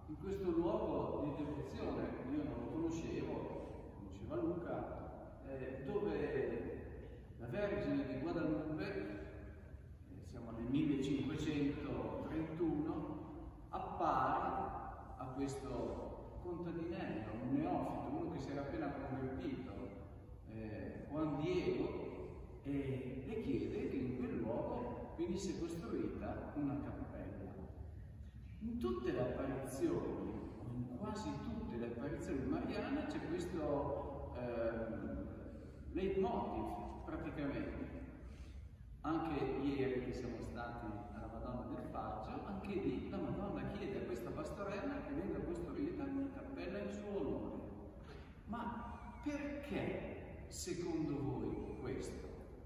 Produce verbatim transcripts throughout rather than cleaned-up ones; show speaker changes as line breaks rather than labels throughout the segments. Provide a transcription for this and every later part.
in questo luogo di devozione, io non lo conoscevo, conosceva Luca, eh, dove la Vergine di Guadalupe, eh, siamo nel millecinquecentotrentuno, appare a questo contadinello, un neofito, uno che si era appena convertito, eh, Juan Diego, e le chiede che in quel luogo venisse costruita una cappella. In tutte le apparizioni, o in quasi tutte le apparizioni mariane, c'è questo eh, leitmotiv praticamente. Anche ieri che siamo stati alla Madonna del Faggio, anche lì la Madonna chiede a questa pastorella che venga costruita una cappella in suo onore. Ma perché, secondo voi, questo?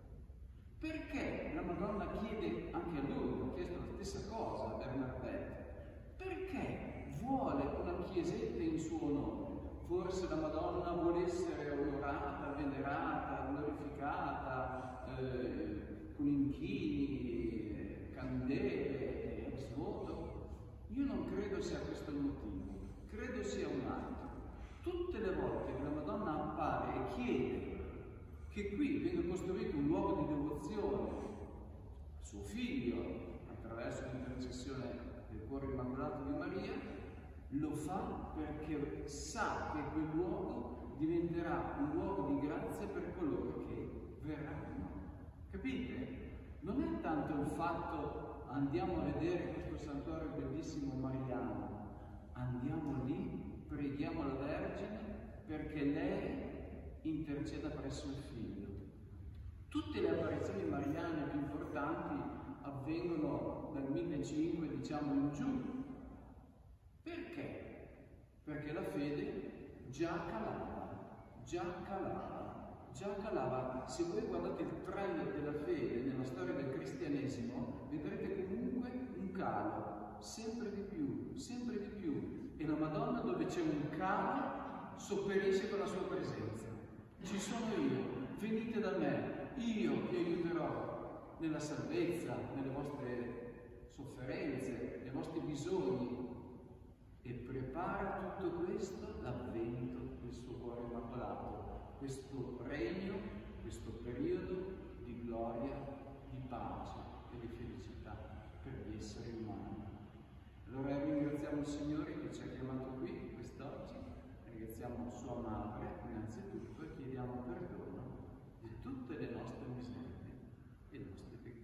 Perché la Madonna chiede anche a lui, ha chiesto la stessa cosa a Bernardette? Perché vuole una chiesetta in suo onore? Forse la Madonna vuole essere onorata, venerata, glorificata, eh, con inchini, eh, candele, ex voto? Io non credo sia questo il motivo, credo sia un altro. Tutte le volte che la Madonna appare e chiede che qui venga costruito un luogo di devozione a suo figlio attraverso l'intercessione del cuore immacolato di Maria, lo fa perché sa che quel luogo diventerà un luogo di grazia per coloro che verranno. Capite? Non è tanto un fatto andiamo a vedere questo santuario bellissimo mariano, andiamo lì, preghiamo la Vergine perché lei interceda presso il Figlio. Tutte le apparizioni mariane più importanti avvengono dal millecinquecento, diciamo, in giù. Perché? Perché la fede già calava, già calava, già calava. Se voi guardate il trend della fede nella storia del cristianesimo, vedrete comunque un calo, sempre di più, sempre di più. E la Madonna, dove c'è un calo, sopperisce con la sua presenza. Ci sono io, venite da me, io vi aiuterò nella salvezza, nelle vostre sofferenze, nei vostri bisogni. E prepara tutto questo l'avvento del suo cuore immacolato, questo regno, questo periodo di gloria, di pace e di felicità per gli esseri umani. Allora ringraziamo il Signore che ci ha chiamato qui quest'oggi, ringraziamo sua madre innanzitutto e chiediamo perdono di tutte le nostre miserie e i nostri peccati.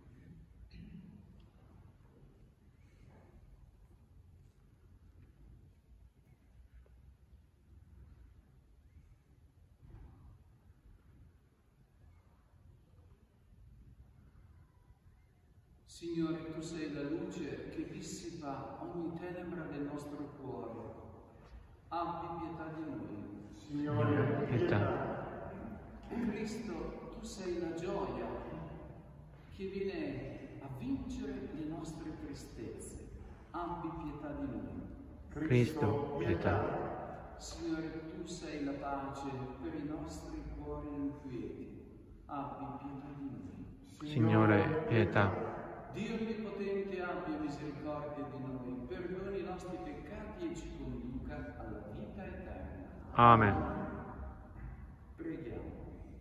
Signore, tu sei la luce che dissipa ogni tenebra del nostro cuore. Abbi pietà di noi.
Signore, pietà.
Cristo, tu sei la gioia che viene a vincere le nostre tristezze. Abbi pietà di noi.
Cristo, pietà.
Signore, tu sei la pace per i nostri cuori inquieti. Abbi pietà di noi.
Signore, pietà.
Dio Onnipotente abbia misericordia di noi, perdoni i nostri peccati e ci conduca alla vita eterna.
Amen.
Preghiamo.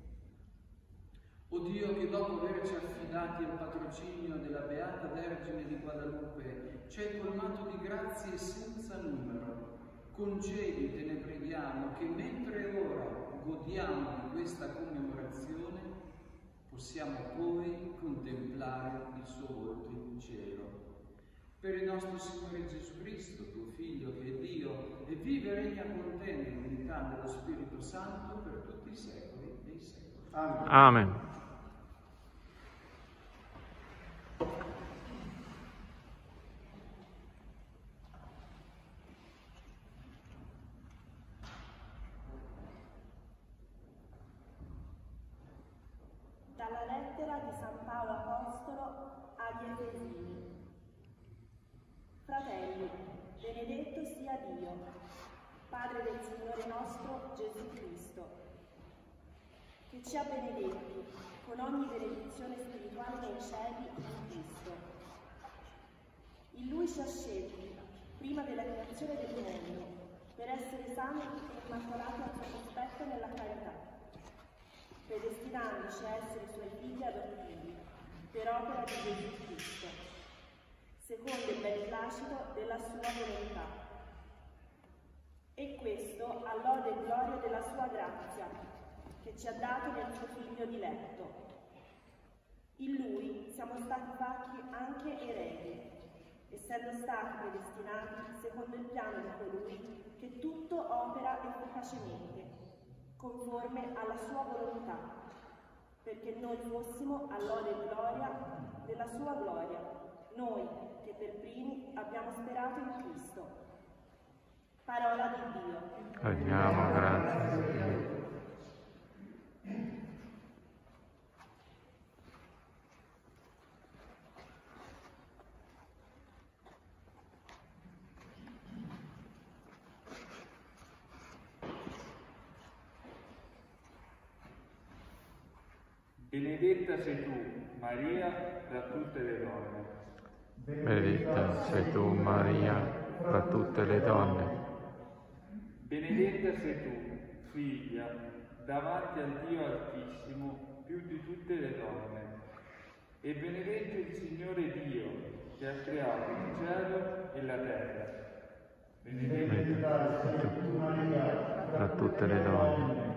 O Dio, che dopo averci affidati al patrocinio della Beata Vergine di Guadalupe, ci hai colmato di grazie senza numero, concedi, te ne preghiamo, che mentre ora godiamo di questa commemorazione, possiamo poi contemplare il suo volto in cielo. Per il nostro Signore Gesù Cristo, tuo Figlio, che è Dio, e vive e regna con te nell'unità dello Spirito Santo per tutti i secoli dei secoli. Amen.
Amen.
Dalla lettera di San Paolo Apostolo agli Efesini. Fratelli, benedetto sia Dio, Padre del Signore nostro Gesù Cristo, che ci ha benedetti con ogni benedizione spirituale nei cieli in Cristo. In Lui ci ha scelti prima della creazione del mondo, per essere santi e immacolati al suo cospetto nella carità, predestinandoci a essere suoi figli adottivi, per opera di Gesù Cristo, secondo il bel placito della sua volontà. E questo all'ode e gloria della sua grazia, che ci ha dato nel suo Figlio diletto. In Lui siamo stati fatti anche eredi, essendo stati predestinati secondo il piano di colui che tutto opera efficacemente, conforme alla sua volontà, perché noi fossimo all'ode e gloria della sua gloria, noi che per primi abbiamo sperato in Cristo. Parola di Dio.
Rendiamo grazie.
Benedetta sei tu, Maria, tra tutte le donne.
Benedetta sei tu, Maria, tra tutte le donne.
Benedetta sei tu, figlia, davanti al Dio Altissimo, più di tutte le donne. E benedetto il Signore Dio, che ha creato il cielo e la terra.
Benedetta sei tu, Maria, tra tutte le donne.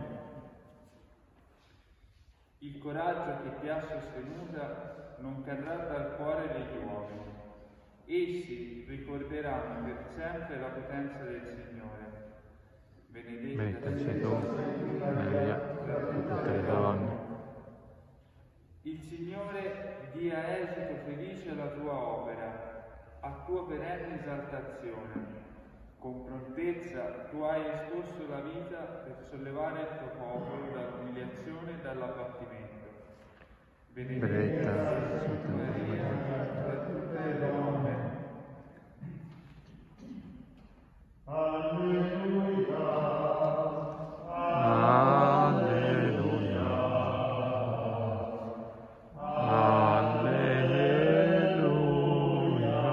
Il coraggio che ti ha sostenuta non cadrà dal cuore degli uomini. Essi ricorderanno per sempre la potenza del Signore.
Benedetta sei tu, Maria, tra tutte le donne.
Il Signore dia esito felice alla tua opera, a tua perenne esaltazione. Con prontezza tu hai esposto la vita per sollevare il tuo popolo dall'umiliazione e dall'abbattimento.
Benedetta sei tu, Maria,
tra tutte le donne.
Alleluia.
Alleluia. Alleluia.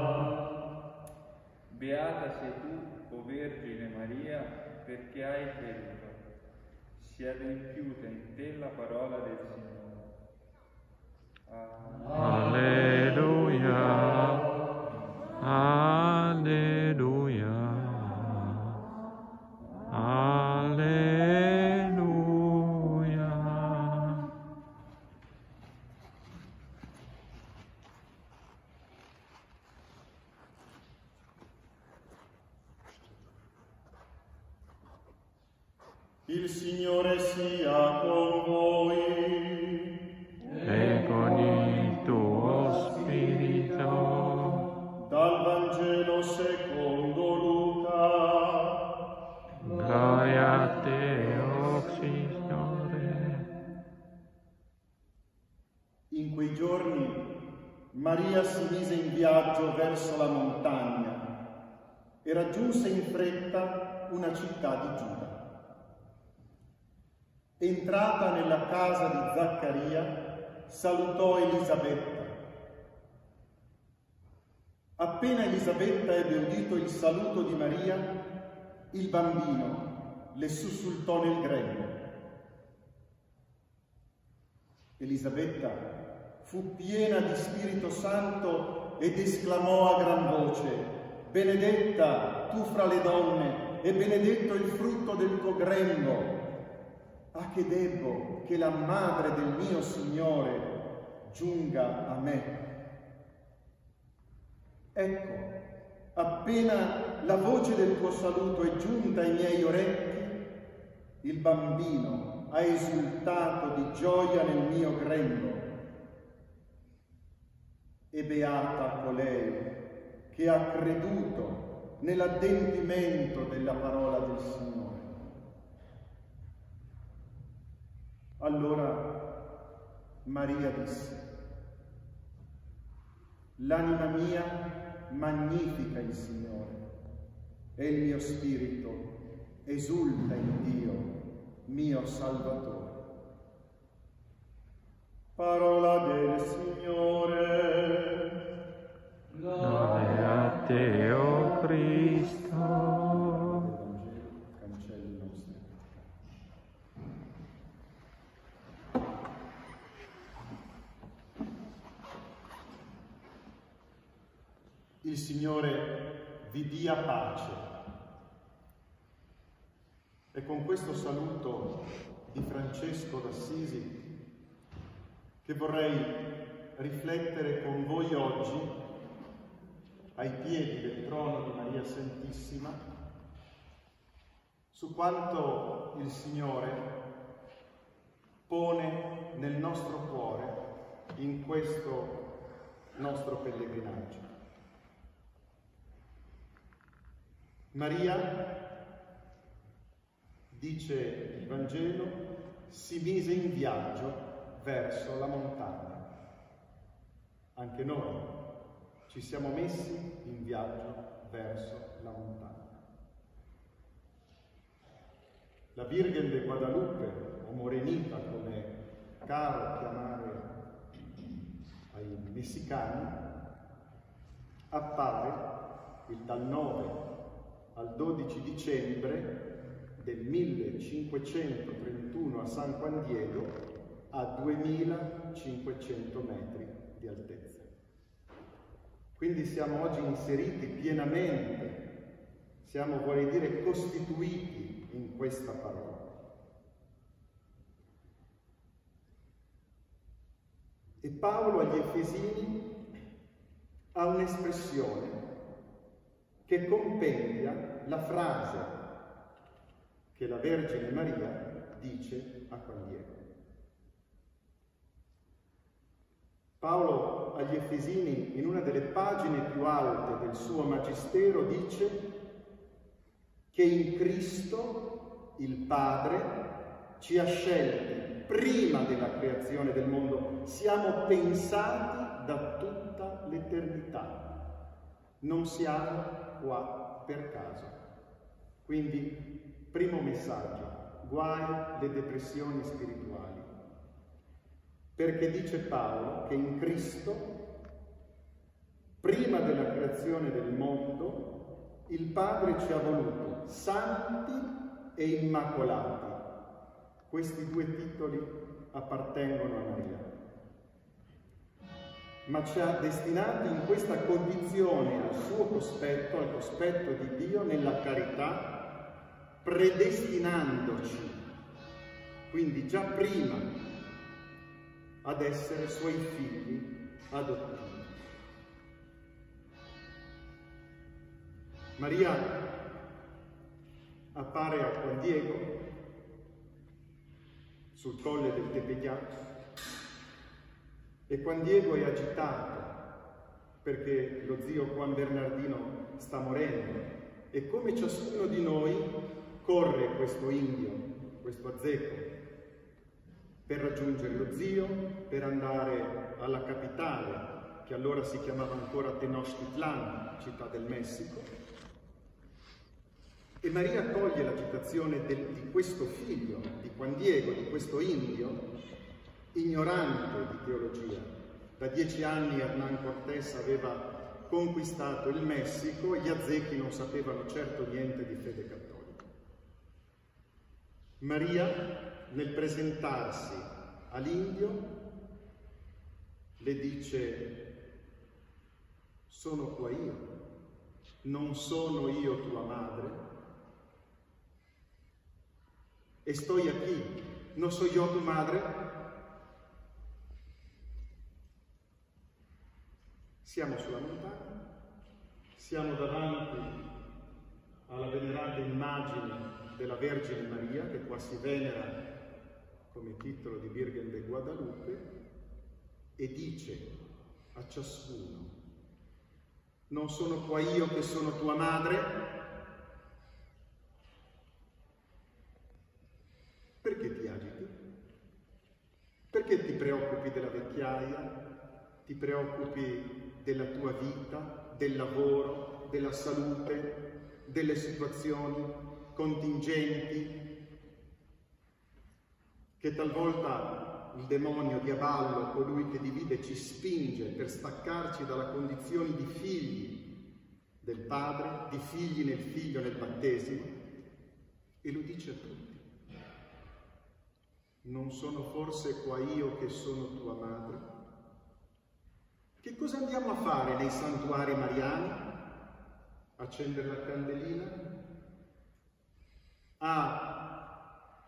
Beata sei tu, o Vergine Maria, perché hai creduto. Si è adempiuta in te la parola del Signore.
Alleluia. Alleluia. Alleluia.
Il Signore sia con voi.
E con il tuo spirito.
Dal Vangelo secondo Luca.
Gloria a te, o Signore.
In quei giorni Maria si mise in viaggio verso la montagna e raggiunse in fretta una città di Giuda. Entrata nella casa di Zaccaria, salutò Elisabetta. Appena Elisabetta ebbe udito il saluto di Maria, il bambino le sussultò nel grembo. Elisabetta fu piena di Spirito Santo ed esclamò a gran voce: benedetta tu fra le donne e benedetto il frutto del tuo grembo. A che debbo che la madre del mio Signore giunga a me? Ecco, appena la voce del tuo saluto è giunta ai miei orecchi, il bambino ha esultato di gioia nel mio grembo. E beata colei che ha creduto nell'adempimento della parola del Signore. Allora Maria disse: l'anima mia magnifica il Signore e il mio spirito esulta in Dio, mio Salvatore. Parola del Signore.
Gloria a te, o Cristo.
Il Signore vi dia pace. E con questo saluto di Francesco d'Assisi che vorrei riflettere con voi oggi ai piedi del trono di Maria Santissima su quanto il Signore pone nel nostro cuore in questo nostro pellegrinaggio. Maria, dice il Vangelo, si mise in viaggio verso la montagna. Anche noi ci siamo messi in viaggio verso la montagna. La Virgen de Guadalupe, o Morenita come caro chiamare ai messicani, appare il dal nove al dodici dicembre del millecinquecentotrentuno a San Juan Diego a duemilacinquecento metri di altezza. Quindi siamo oggi inseriti pienamente, siamo, vorrei dire, costituiti in questa parola. E Paolo agli Efesini ha un'espressione che compendia la frase che la Vergine Maria dice a Juan Diego. Paolo agli Efesini, in una delle pagine più alte del suo Magistero, dice che in Cristo il Padre ci ha scelti prima della creazione del mondo, siamo pensati da tutta l'eternità, non siamo qua per caso. Quindi, primo messaggio, guai le depressioni spirituali, perché dice Paolo che in Cristo, prima della creazione del mondo, il Padre ci ha voluto santi e immacolati. Questi due titoli appartengono a Maria, ma ci ha destinati in questa condizione al suo cospetto, al cospetto di Dio, nella carità, predestinandoci, quindi già prima, ad essere suoi figli adottivi. Maria appare a Juan Diego sul colle del Tepeyac e Juan Diego è agitato perché lo zio Juan Bernardino sta morendo e come ciascuno di noi corre questo indio, questo azzecco, per raggiungere lo zio, per andare alla capitale, che allora si chiamava ancora Tenochtitlan, città del Messico. E Maria coglie l'agitazione di questo figlio, di Juan Diego, di questo indio, ignorante di teologia. Da dieci anni Hernán Cortés aveva conquistato il Messico e gli azzecchi non sapevano certo niente di fede cattolica. Maria, nel presentarsi all'indio, le dice: sono qua io, non sono io tua madre? E estoy aquí, ¿no soy yo tu madre? Siamo sulla montagna, siamo davanti alla venerata immagine della Vergine Maria, che qua si venera come titolo di Virgen de Guadalupe, e dice a ciascuno: non sono qua io che sono tua madre? Perché ti agiti? Perché ti preoccupi della vecchiaia? Ti preoccupi della tua vita, del lavoro, della salute, delle situazioni contingenti che talvolta il demonio Diavallo, colui che divide, ci spinge per staccarci dalla condizione di figli del Padre, di figli nel Figlio nel battesimo, e lo dice a tutti. Non sono forse qua io che sono tua madre? Che cosa andiamo a fare nei santuari mariani? Accendere la candelina? A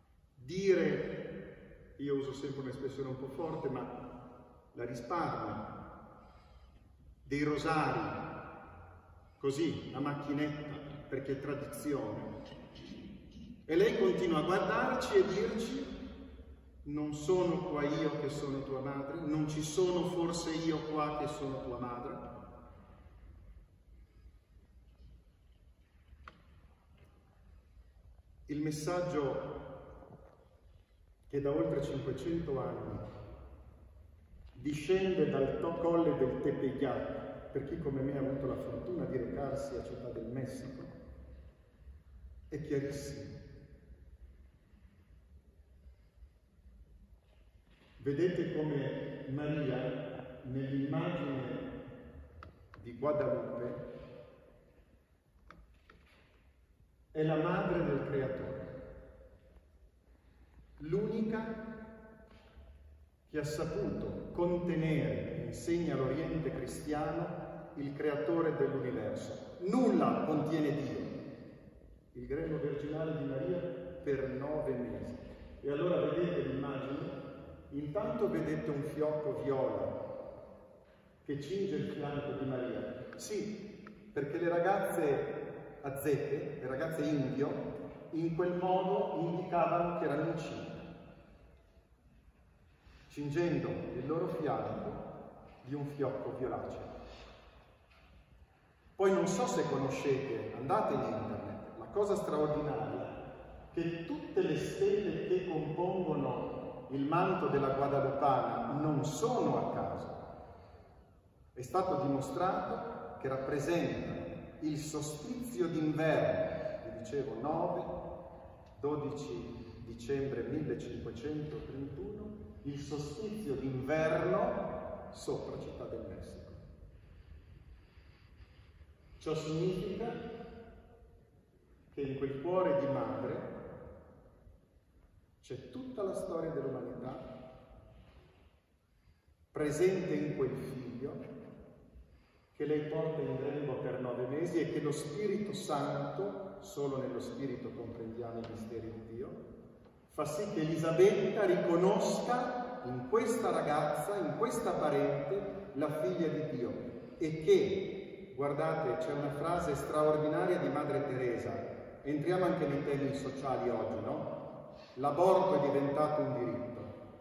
dire, io uso sempre un'espressione un po' forte, ma la risparmio, dei rosari, così, a macchinetta, perché è tradizione. E lei continua a guardarci e dirci: non sono qua io che sono tua madre? Non ci sono forse io qua che sono tua madre? Il messaggio che da oltre cinquecento anni discende dal colle del Tepeyac, per chi come me ha avuto la fortuna di recarsi a Città del Messico, è chiarissimo. Vedete come Maria, nell'immagine di Guadalupe, è la madre del Creatore, l'unica che ha saputo contenere, insegna l'Oriente cristiano, il Creatore dell'universo. Nulla contiene Dio. Il grembo virginale di Maria per nove mesi. E allora vedete l'immagine? Intanto vedete un fiocco viola che cinge il fianco di Maria. Sì, perché le ragazze azteche, le ragazze indio, in quel modo indicavano che erano incinte, cingendo il loro fianco di un fiocco violaceo. Poi non so se conoscete, andate in internet, la cosa straordinaria che tutte le stelle che compongono il manto della Guadalupana non sono a caso. È stato dimostrato che rappresentano il solstizio d'inverno, vi dicevo nove dodici dicembre millecinquecentotrentuno, il solstizio d'inverno sopra Città del Messico. Ciò significa che in quel cuore di madre c'è tutta la storia dell'umanità presente in quel figlio che lei porta in grembo per nove mesi e che lo Spirito Santo, solo nello Spirito comprendiamo i misteri di Dio, fa sì che Elisabetta riconosca in questa ragazza, in questa parente, la figlia di Dio. E che, guardate, c'è una frase straordinaria di Madre Teresa, entriamo anche nei temi sociali oggi, no? L'aborto è diventato un diritto.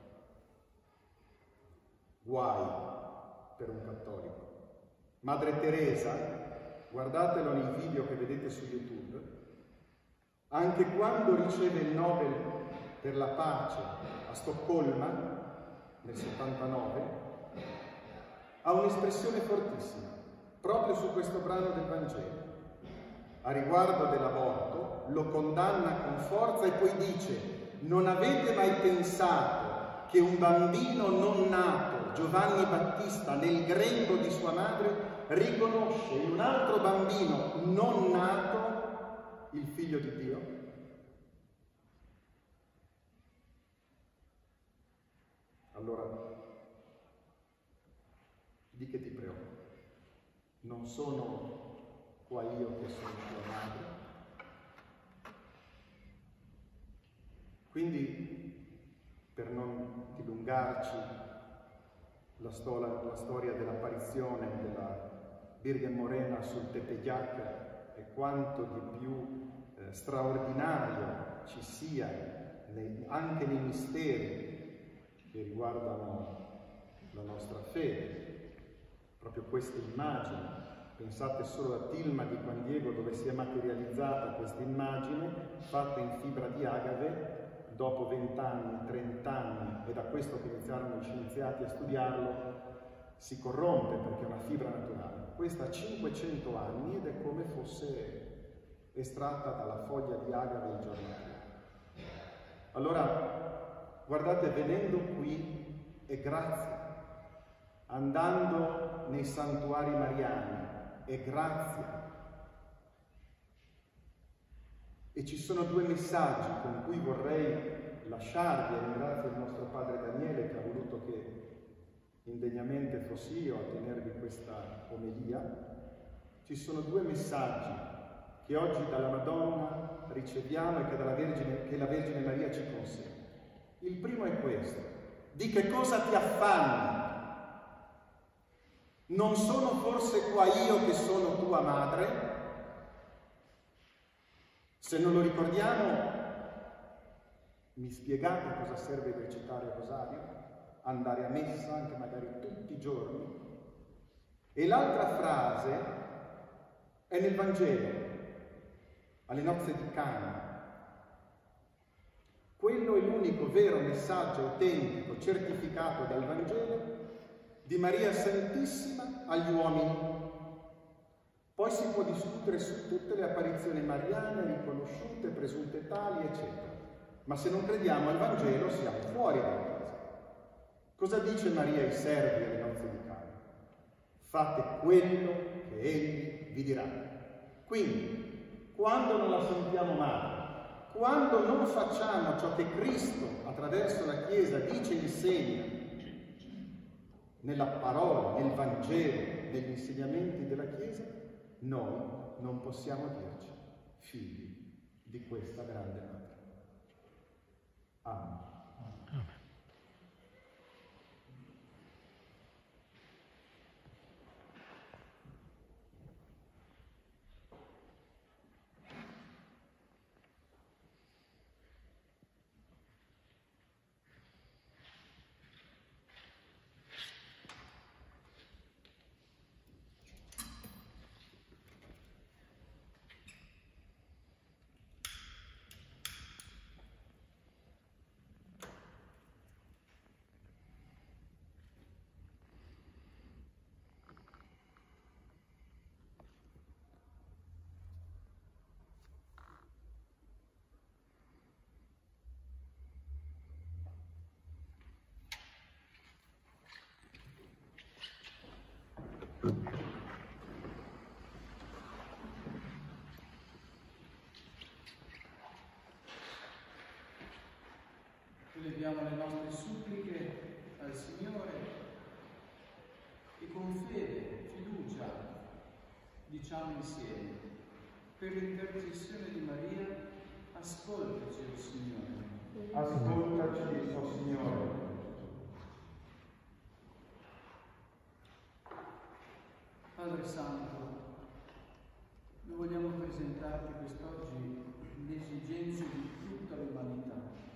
Guai per un cattolico. Madre Teresa, guardatelo nei video che vedete su YouTube, anche quando riceve il Nobel per la pace a Stoccolma nel settantanove, ha un'espressione fortissima, proprio su questo brano del Vangelo. A riguardo dell'aborto lo condanna con forza e poi dice: non avete mai pensato che un bambino non nato, Giovanni Battista, nel grembo di sua madre, riconosce in un altro bambino non nato il figlio di Dio? Allora, di che ti preoccupi? Non sono qua io che sono tua madre? Quindi, per non dilungarci, la, storia, la storia dell'apparizione della Virgen Morena sul Tepeyac e quanto di più eh, straordinario ci sia nei, anche nei misteri che riguardano la nostra fede. Proprio queste immagini, pensate solo a Tilma di Juan Diego, dove si è materializzata questa immagine fatta in fibra di agave dopo vent'anni, trent'anni, e da questo che iniziarono i scienziati a studiarlo, si corrompe perché è una fibra naturale. Questa ha cinquecento anni ed è come fosse estratta dalla foglia di agave il giorno prima. Allora, guardate, venendo qui è grazia, andando nei santuari mariani è grazia. E ci sono due messaggi con cui vorrei lasciarvi, e ringrazio il nostro padre Daniele che ha voluto che indegnamente fossi io a tenervi questa omelia, ci sono due messaggi che oggi dalla Madonna riceviamo e che, dalla Vergine, che la Vergine Maria ci consegna. Il primo è questo: di che cosa ti affanni? Non sono forse qua io che sono tua madre? Se non lo ricordiamo, mi spiegate cosa serve recitare il rosario? Andare a messa anche magari tutti i giorni? E l'altra frase è nel Vangelo, alle nozze di Cana. Quello è l'unico vero messaggio autentico, certificato dal Vangelo, di Maria Santissima agli uomini. Poi si può discutere su tutte le apparizioni mariane, riconosciute, presunte tali, eccetera. Ma se non crediamo al Vangelo siamo fuori dalla Chiesa. Cosa dice Maria ai servi alle nozze di Cana? Fate quello che Egli vi dirà. Quindi, quando non la sentiamo madre, quando non facciamo ciò che Cristo, attraverso la Chiesa, dice e insegna, nella parola, nel Vangelo, negli insegnamenti della Chiesa, noi non possiamo dirci figli di questa grande madre. Amen.
Eleviamo le nostre suppliche al Signore e con fede, fiducia, diciamo insieme: per l'intercessione di Maria, ascoltaci, o Signore.
Ascoltaci, o Signore.
Padre Santo, noi vogliamo presentarti quest'oggi le esigenze di tutta l'umanità.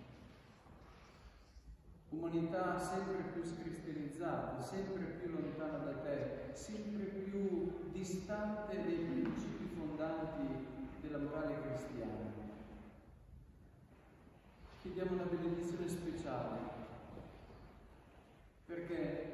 Umanità sempre più scristianizzata, sempre più lontana da te, sempre più distante dai principi fondanti della morale cristiana. Chiediamo una benedizione speciale, perché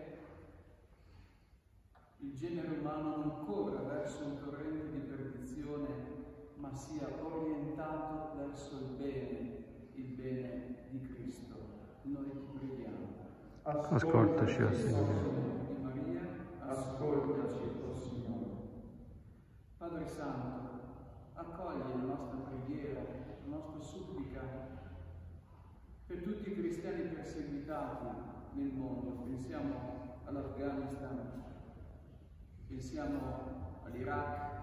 il genere umano non corra verso un torrente di perdizione, ma sia orientato verso il bene, il bene di Cristo. Noi ti preghiamo.
Ascoltaci, o Signore.
Di Maria, ascoltaci, o Signore. Padre Santo, accogli la nostra preghiera, la nostra supplica per tutti i cristiani perseguitati nel mondo. Pensiamo all'Afghanistan, pensiamo all'Iraq,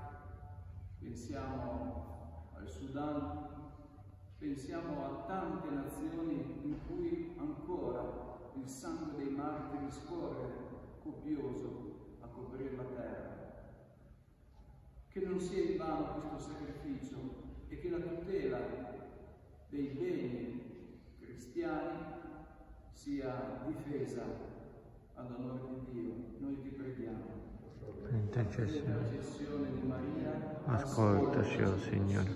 pensiamo al Sudan, pensiamo a tante nazioni in cui ancora il sangue dei martiri scorre copioso a coprire la terra. Che non sia invano questo sacrificio e che la tutela dei beni cristiani sia difesa ad onore di Dio. Noi ti preghiamo.
Per intercessione
di Maria,
ascoltaci, o Signore.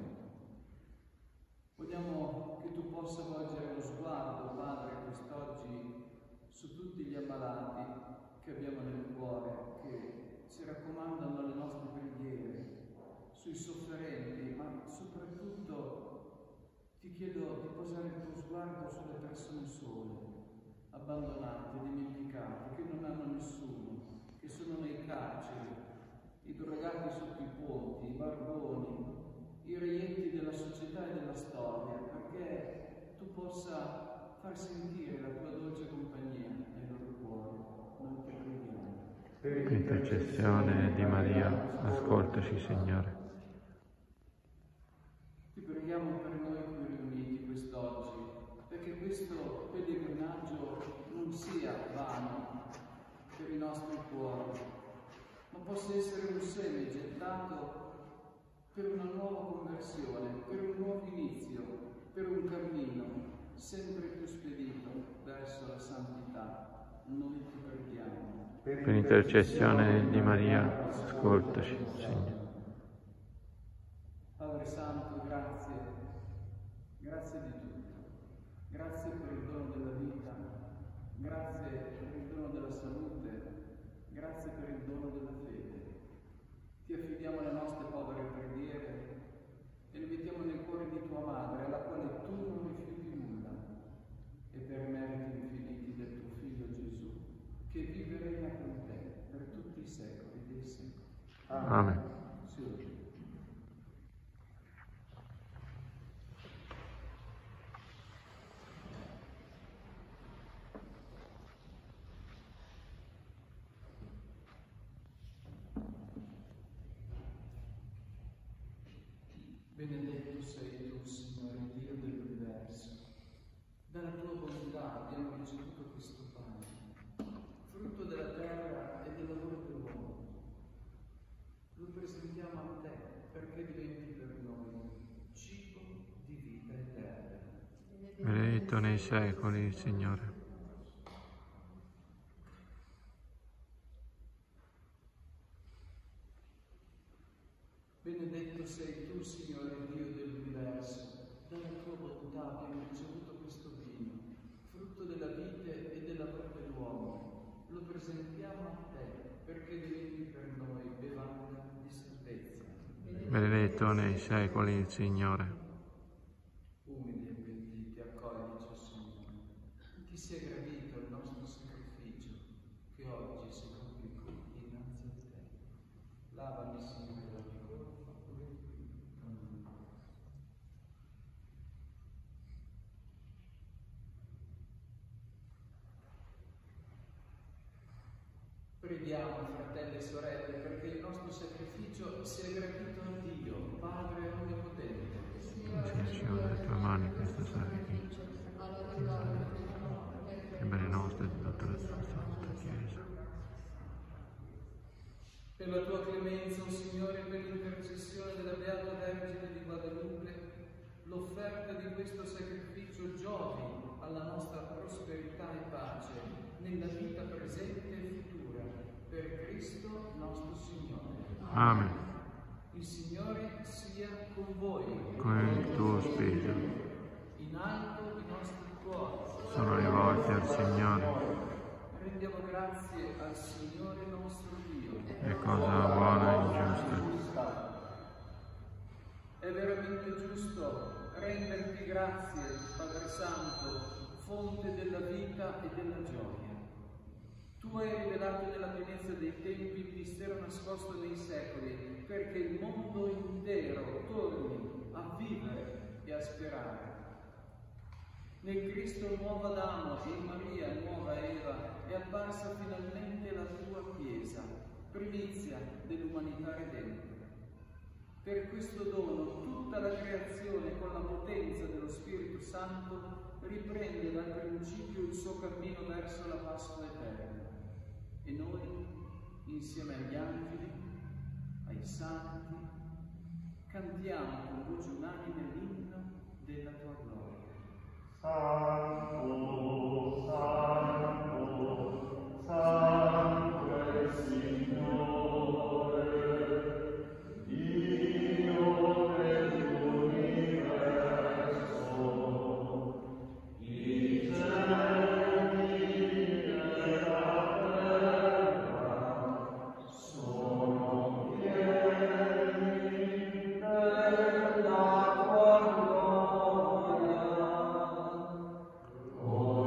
Vogliamo che tu possa volgere lo sguardo, Padre, quest'oggi su tutti gli ammalati che abbiamo nel cuore, che si raccomandano alle nostre preghiere, sui sofferenti, ma soprattutto ti chiedo di posare il tuo sguardo sulle persone sole, abbandonate, dimenticate, che non hanno nessuno, che sono nei carceri, i drogati sotto i ponti, i barboni, i reietti della società e della storia, perché tu possa far sentire la tua dolce compagnia nei loro cuori.
intercessione di Maria, ascoltaci, Signore.
Ti preghiamo per noi qui riuniti quest'oggi, perché questo pellegrinaggio non sia vano per i nostri cuori, ma possa essere un seme gettato per una nuova conversione, per un nuovo inizio, per un cammino sempre più spedito verso la santità. Noi ti preghiamo.
Per intercessione di Maria, ascoltaci, Signore.
Padre Santo, grazie, grazie di tutto. Grazie per il dono della vita, grazie per il dono della salute, grazie per il dono della fede. Ti affidiamo le nostre povere preghiere e le mettiamo nel cuore di tua madre, alla quale tu non rifiuti nulla, e per i meriti infiniti del tuo Figlio Gesù, che vive e regna con te per tutti i secoli dei secoli.
Amen.
Sì. Benedetto sei tu, Signore, Dio dell'universo. Dalla tua bontà abbiamo ricevuto questo pane, frutto della terra e del lavoro dell'uomo. Lo presentiamo a te perché diventi per noi cibo di vita eterna.
Benedetto nei secoli, Signore.
Benedetto sei tu, Signore, Dio dell'universo. Dalla tua bontà abbiamo ricevuto questo vino, frutto della vite e del lavoro dell'uomo. Lo presentiamo a te perché diventi per noi bevanda di salvezza.
Benedetto nei secoli, Signore.
Umili e pentiti, accoglici, Signore. Ti sia gradito il nostro sacrificio, che oggi si compie qui dinanzi a te. Lavami, Signore, la mia colpa, pure qui. Amen. Preghiamo, fratelli e sorelle, perché il nostro sacrificio sia gradito a Dio, Padre Onnipotente.
Benedizione delle tue mani questo sacrificio, e bene nostre e di tutta la Santa Chiesa.
Per la tua clemenza, o Signore, per l'intercessione della Beata Vergine di Guadalupe, l'offerta di questo sacrificio giovi alla nostra prosperità e pace nella vita presente e futura, per Cristo nostro Signore.
Amen.
Il Signore sia con voi.
Con il tuo spirito.
In alto i nostri cuori
Sono rivolti al Signore.
rendiamo grazie al Signore nostro Dio.
È cosa buona e giusta.
È veramente giusto renderti grazie, Padre Santo, fonte della vita e della gioia. Tu hai rivelato nella pienezza dei tempi il mistero nascosto nei secoli, perché il mondo intero torni a vivere e a sperare. Nel Cristo nuovo Adamo e in Maria nuova Eva è apparsa finalmente la tua Chiesa, primizia dell'umanità redenta. Per questo dono tutta la creazione con la potenza dello Spirito Santo riprende dal principio il suo cammino verso la Pasqua eterna. E noi, insieme agli angeli, ai santi, cantiamo con voce unanime l'inno della tua gloria.
Santo, Santo, Santo è il Signore, Dio dell'universo. I cieli e la terra sono pieni della tua gloria. Oh,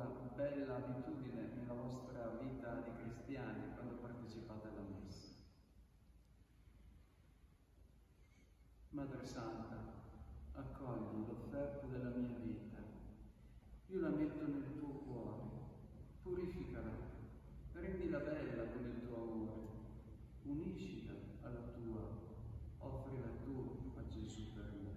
bella abitudine nella vostra vita di cristiani quando partecipate alla messa. Madre Santa, accogli l'offerta della mia vita, io la metto nel tuo cuore, purificala, rendila bella con il tuo amore, uniscila alla tua, offrila tu a Gesù per me.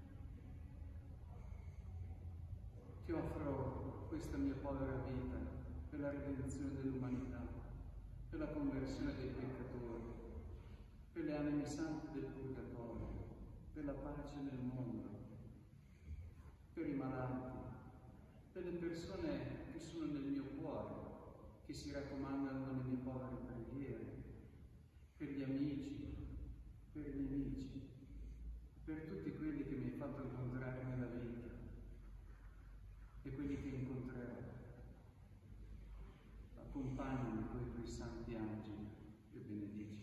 Ti offro questa mia povera vita per la redenzione dell'umanità, per la conversione dei peccatori, per le anime sante del purgatorio, per la pace nel mondo, per i malati, per le persone che sono nel mio cuore, che si raccomandano nelle mie povere preghiere, per gli amici, per i nemici, per tutti quelli che mi hai fatto incontrare nella vita e quelli che incontrerò. Accompagnami con i tuoi santi angeli e benedici.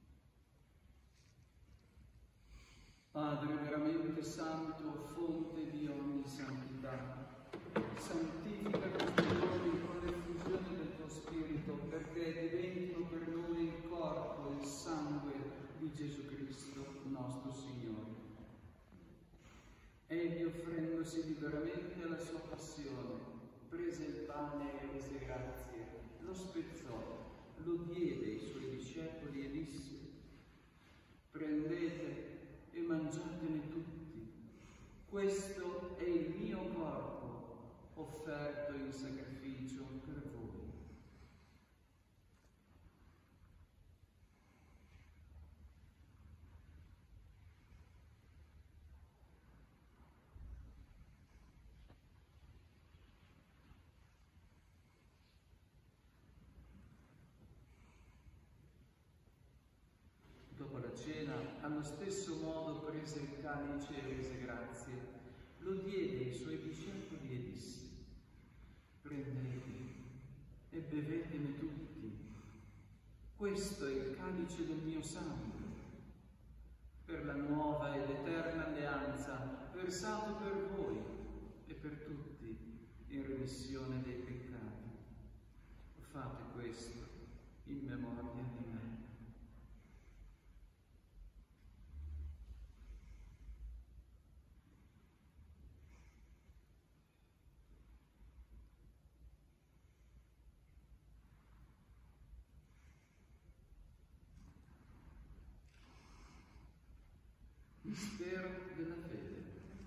Padre veramente santo, fonte di ogni santità, santifica questi giorni con l'effusione del tuo Spirito, perché diventino per noi il corpo e il sangue di Gesù Cristo, nostro Signore. Egli, offrendosi liberamente alla sua passione, prese il pane e rese grazie, lo spezzò, lo diede ai suoi discepoli e disse: prendete e mangiatene tutti, questo è il mio corpo offerto in sacrificio per voi. Dopo la cena, allo stesso modo prese il calice e rese grazie, lo diede ai suoi discepoli e disse: prendete e bevetene tutti, questo è il calice del mio sangue, per la nuova ed eterna alleanza, versato per voi e per tutti in remissione dei peccati. Fate questo in memoria di me. Mistero della fede.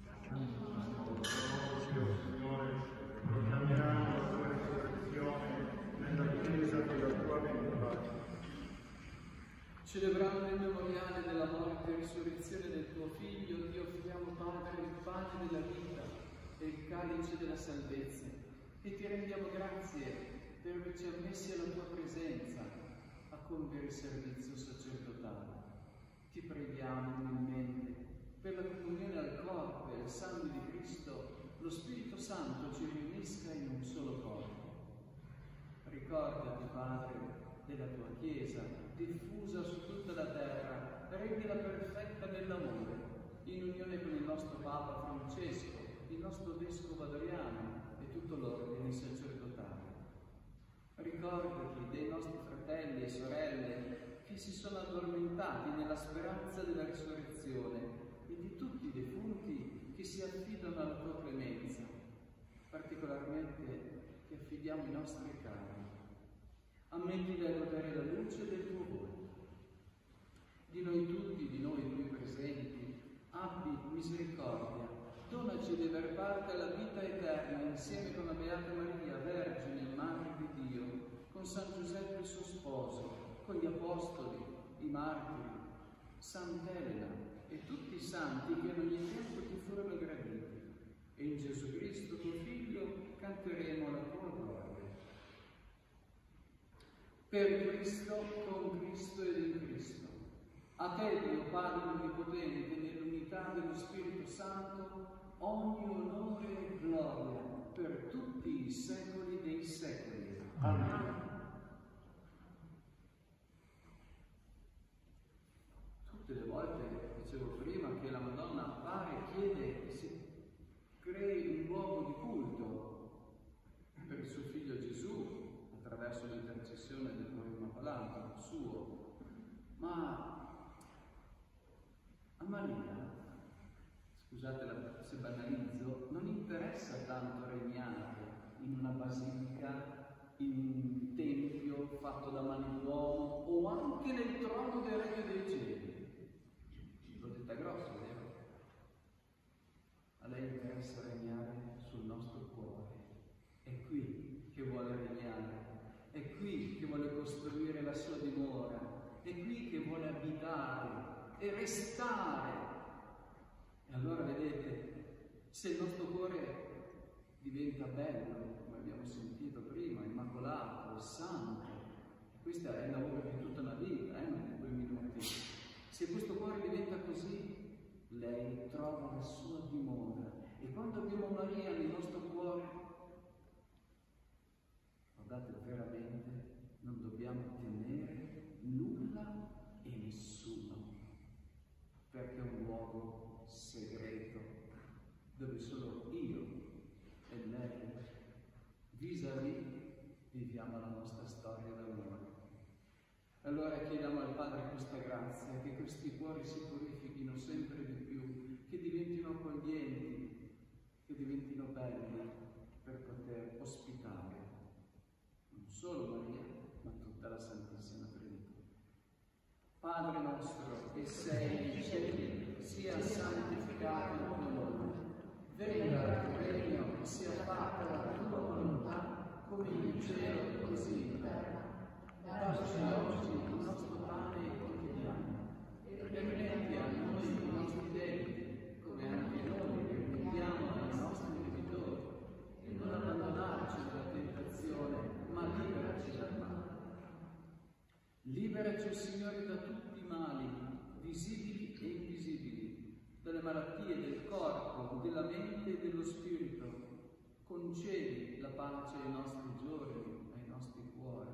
Signore, proclamiamo la tua risurrezione nella chiesa della tua venuta.
Celebrando il memoriale della morte e risurrezione del tuo Figlio, ti offriamo, Padre, il pane della vita e il calice della salvezza, e ti rendiamo grazie per averci ammessi alla tua presenza a compiere il servizio sacerdotale. Ti preghiamo umilmente per la comunione al corpo e al sangue di Cristo, lo Spirito Santo ci riunisca in un solo corpo. Ricordati, Padre, della tua Chiesa, diffusa su tutta la terra, rendila perfetta nell'amore, in unione con il nostro Papa Francesco, il nostro Vescovo Adriano e tutto l'ordine sacerdotale. Ricordati dei nostri fratelli e sorelle che si sono addormentati nella speranza della risurrezione e di tutti i defunti che si affidano alla tua clemenza, particolarmente ti affidiamo i nostri cari. Ammettili a godere la luce del tuo volto. Di noi tutti, di noi qui presenti, abbi misericordia, donaci di aver parte alla vita eterna insieme con la Beata Maria, Vergine e Madre di Dio, con San Giuseppe suo sposo, con gli Apostoli, i Martiri, Sant'Elena e tutti i santi che in ogni tempo ti furono graditi. E in Gesù Cristo, tuo Figlio, canteremo la tua gloria. Per Cristo, con Cristo ed in Cristo. A te, Dio Padre Onnipotente, nell'unità dello Spirito Santo, ogni onore e gloria per tutti i secoli dei secoli. Amen. Tutte le volte, dicevo prima, che la Madonna appare e chiede che si crei un luogo di culto per il suo se banalizzo, non interessa tanto regnare in una basilica, in un tempio fatto da mani d'uomo o anche nel trono del regno dei cieli. L'ho detta grossa, vero? A lei interessa regnare sul nostro cuore. È qui che vuole regnare, è qui che vuole costruire la sua dimora, è qui che vuole abitare e restare. E allora vedete, se il nostro cuore diventa bello, come abbiamo sentito prima, immacolato, santo, questa è il lavoro di tutta una vita, eh, non di due minuti. Se questo cuore diventa così, lei trova la sua dimora. E quando abbiamo Maria nel nostro cuore, guardate, veramente non dobbiamo temere nulla e nessuno, perché è un luogo segreto dove solo io e lei vis-à-vis viviamo la nostra storia d'amore. Allora chiediamo al Padre questa grazia, che questi cuori si purifichino sempre di più, che diventino accoglienti, che diventino belli per poter ospitare non solo Maria, ma tutta la Santissima Trinità. Padre nostro che sei nei cieli, sia santificato il tuo nome. Venga il tuo regno, sia fatta la tua volontà, come in cielo così in terra. Dacci oggi il nostro pane quotidiano e permetti a noi i nostri debiti, come anche noi permettiamo ai nostri debitori, e non abbandonarci dalla tentazione, ma liberaci dal male. Liberaci, Signore, da tutti i mali, visibili e invisibili, dalle malattie del corpo, della mente e dello spirito. Concedi la pace ai nostri giorni, ai nostri cuori.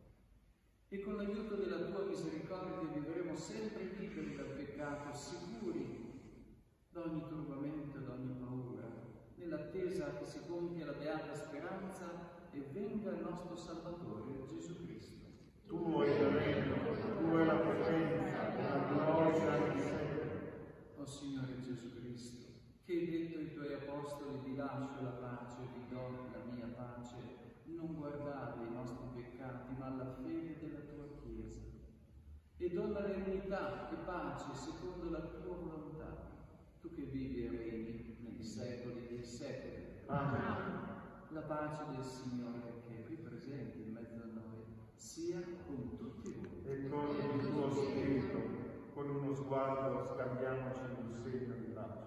E con l'aiuto della tua misericordia vivremo sempre liberi dal peccato, sicuri da ogni turbamento e da ogni paura, nell'attesa che si compia la beata speranza e venga il nostro Salvatore Gesù Cristo.
Tuo è il regno, tua è la potenza, la gloria di sempre.
O Signore Gesù Cristo, che hai detto ai tuoi apostoli: vi lascio la pace, vi do la mia pace, non guardare i nostri peccati, ma alla fede della tua Chiesa. E donnale unità e pace secondo la tua volontà, tu che vivi e regni nei secoli dei secoli.
Amen.
La pace del Signore, che è qui presente in mezzo a noi, sia con tutti voi.
E con il tuo spirito, con uno sguardo, scambiamoci un segno di pace.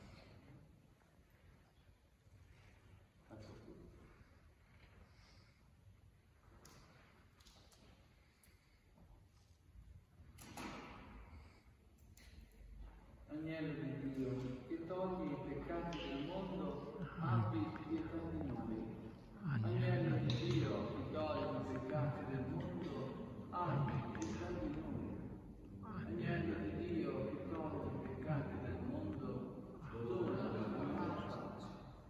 Agnello di Dio, che togli i peccati del mondo, abbi pietà di noi. Agnello di Dio, che togli i peccati del mondo, abbi pietà di noi. Agnello di Dio, che togli i peccati del mondo, dona la tua pace.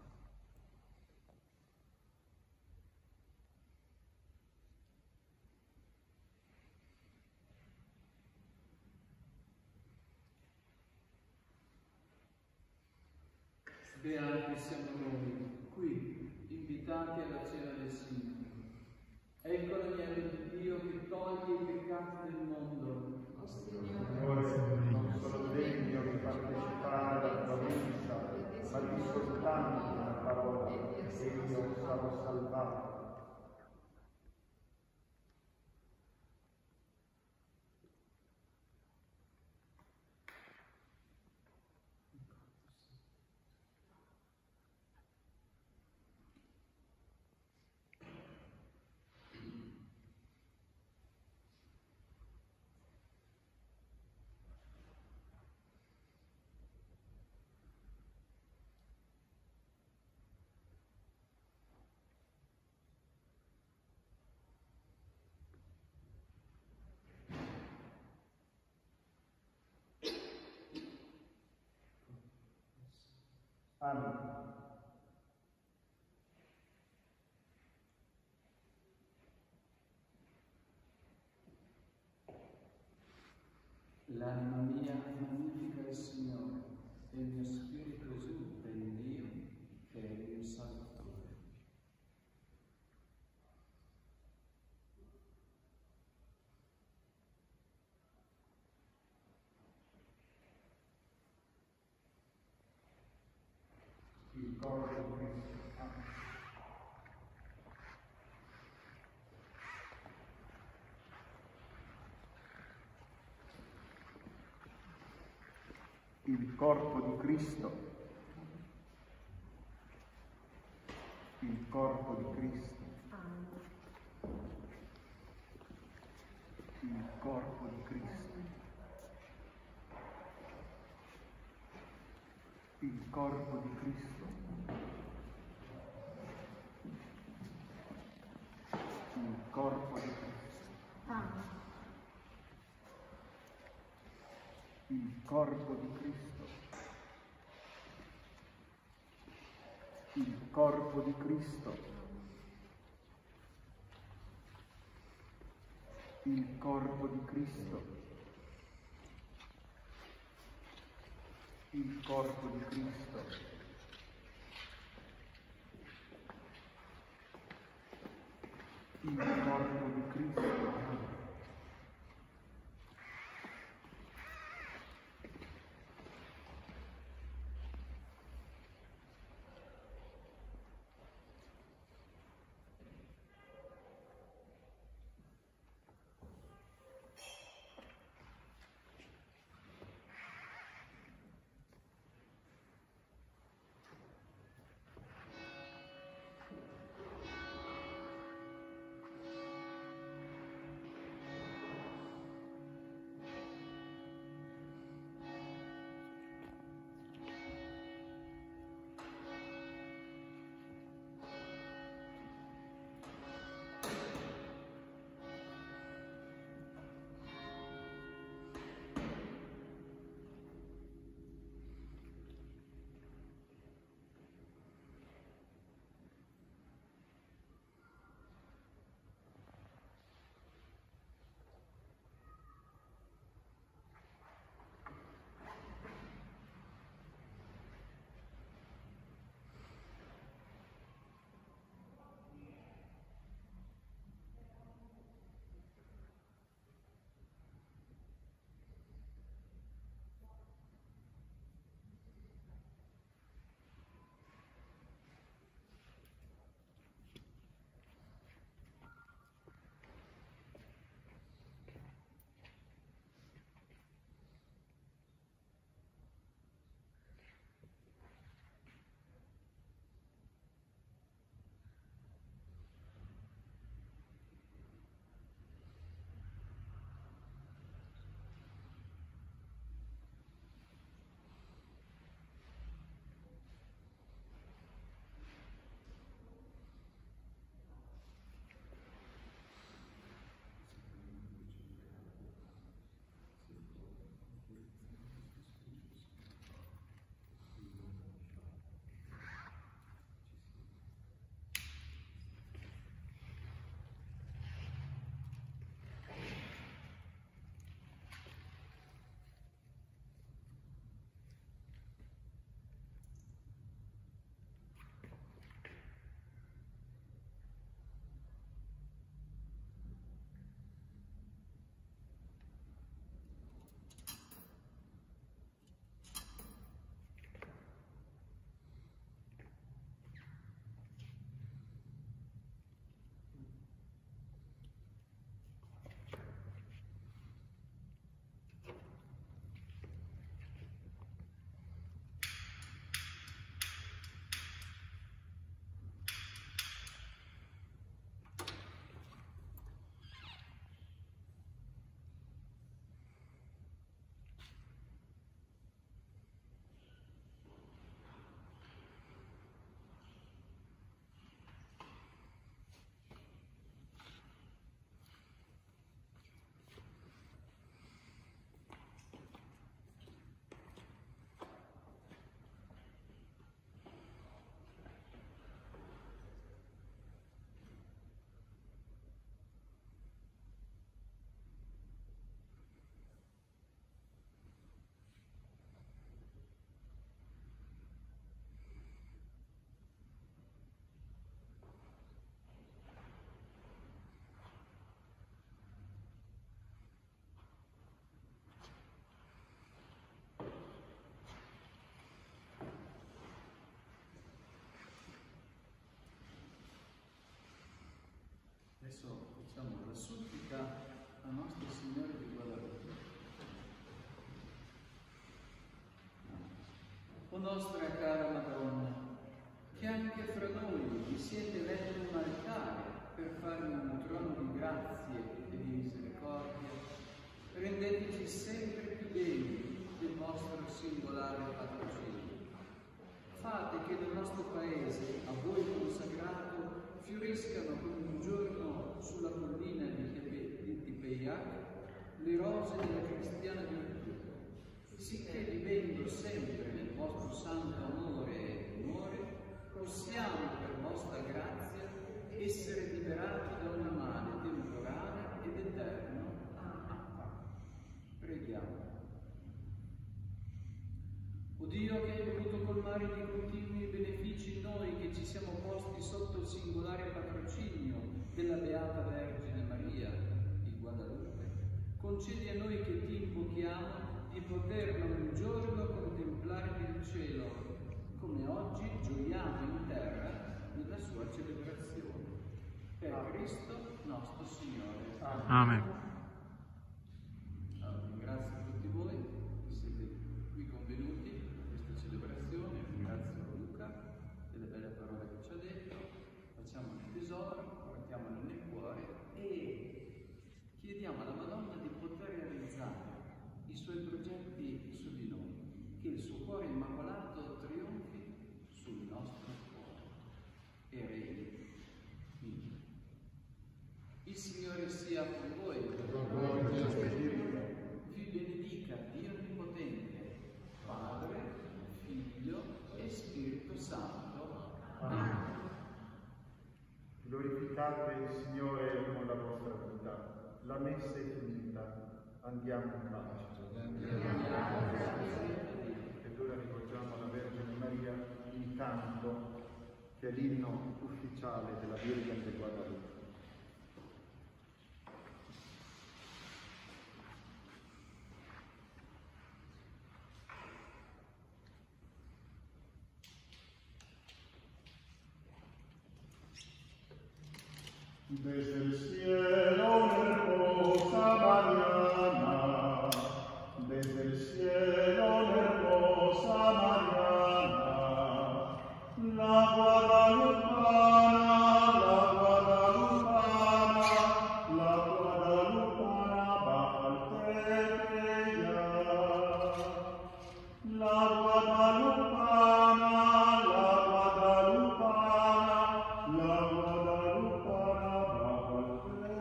Beati siamo noi, qui, invitati alla cena del Signore. Ecco l'agnello di Dio che toglie i peccati del mondo.
Signore, non sono degno di partecipare alla tua messa, ma di soltanto una parola, e io sarò salvato. Amen.
L'anima mia magnifica il Signore, e il mio spirito esulta
corpo di Cristo. Amen. Il corpo di Cristo, il corpo di Cristo, il corpo di Cristo, il corpo di Cristo, il corpo di Cristo, il corpo di Cristo, il corpo di Cristo, il corpo di Cristo, il corpo di Cristo, il corpo di Cristo.
Adesso facciamo la supplica a nostro Signore di Guadalupe. O nostra cara Madonna, che anche fra noi vi siete letti un altare per farne un trono di grazie e di misericordia, rendeteci sempre più degni del vostro singolare patrocinio. Fate che nel nostro paese, a voi consacrato, fioriscano con un giorno sulla collina di Tipeiac le rose della cristiana virtù, sicché vivendo sempre nel vostro santo amore e onore, possiamo per vostra grazia essere liberati da ogni male temporale ed eterno. Preghiamo. O Dio, che hai voluto colmare di continui benefici in noi che ci siamo posti sotto il singolare patrocinio della Beata Vergine Maria di Guadalupe, concedi a noi che ti invochiamo di poterla un giorno contemplare nel cielo, come oggi gioiamo in terra nella sua celebrazione. Per Cristo nostro Signore. Amen.
Amen.
Allora, ringrazio tutti voi che siete qui convenuti a questa celebrazione, ringrazio Luca delle belle parole che ci ha detto, facciamo il tesoro, portiamolo nel cuore e chiediamo alla Madonna di poter realizzare i suoi progetti su di noi, che il suo cuore immacolato trionfi sul nostro cuore e regni. Il Signore sia con voi. Vi benedica Dio Onnipotente, Padre, Figlio e Spirito Santo. Amen.
Glorificate il Signore con la vostra vita. La messa è finita. Andiamo in pace. Ed ora rivolgiamo alla Vergine Maria il canto che è l'inno ufficiale della Vergine di Guadalupe. Desde el cielo hermosa mañana, desde el cielo hermosa mañana, la guadalupana, la guadalupana, la guadalupana baja al Tepeyac. La guadalupana, la guadalupana, la guadalupana bajo el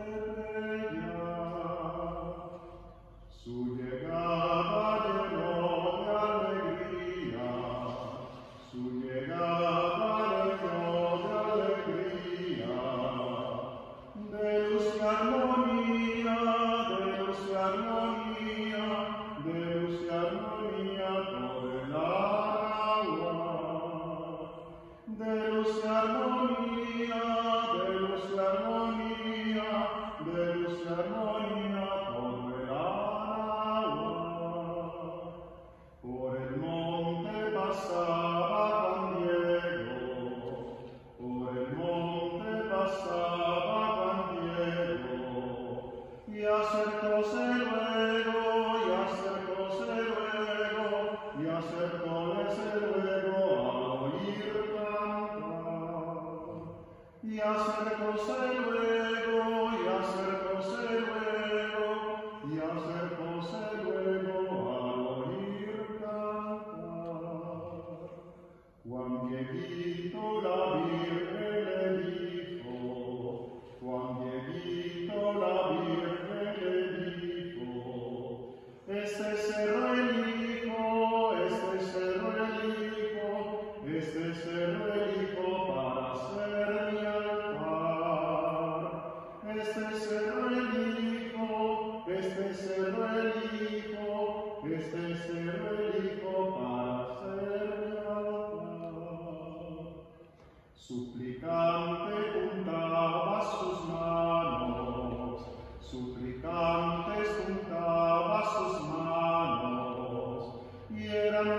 Tepeyac. Su llegada llenó de alegría, su llegada llenó de alegría, de luz y armonía, de luz y armonía, de luz y armonía todo el agua, de luz y armonía, de luz y armonía, de luz y armonía todo el agua. Por el monte pasaba Juan Diego, por el monte pasaba Juan Diego, y acercóse luego, y acercóse luego, y acercóse luego al oír cantar. Y acercóse luego, y acercóse luego, y acercóse luego al oír cantar. Juan Dieguito la Virgen le dijo, Juan Dieguito la Virgen le dijo, este cerro el hijo, este cerro el hijo, este cerro el hijo para ser mi altar. Este cerro el hijo, este cerro el hijo, este cerro el hijo para ser mi altar. Suplicante juntaba sus manos, suplicante juntaba sus manos, y eran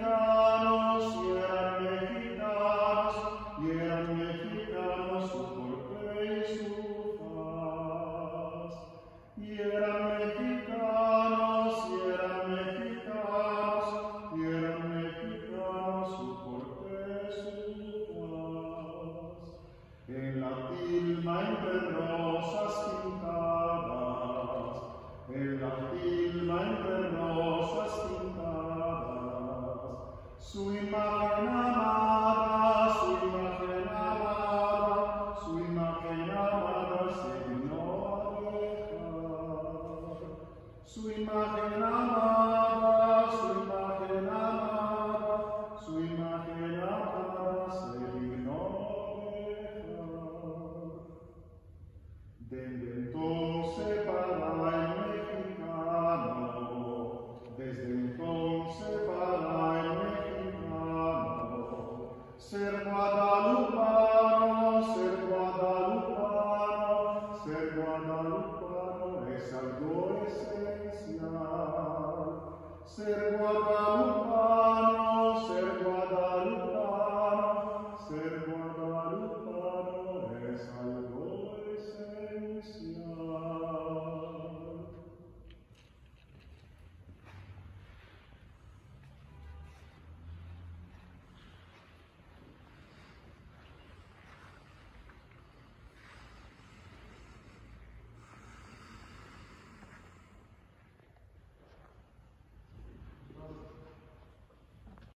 mexicanos, y eran mexicanos, y eran mexicanos su